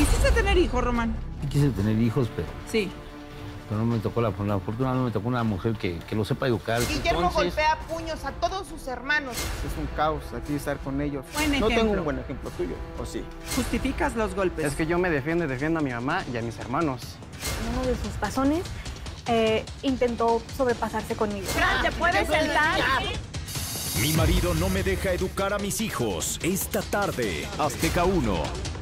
¿Quisiste tener hijos, Román? Sí quise tener hijos, Sí. pero no me tocó la fortuna, no me tocó una mujer que lo sepa educar. Guillermo golpea a puños a todos sus hermanos. Es un caos aquí estar con ellos. Buen No tengo ejemplo. un buen ejemplo tuyo, ¿o sí? Justificas los golpes. Es que yo me defiendo a mi mamá y a mis hermanos. En uno de sus pasones intentó sobrepasarse conmigo. ¿Te puedes sentar? Mi marido no me deja educar a mis hijos. Esta tarde, Azteca 1.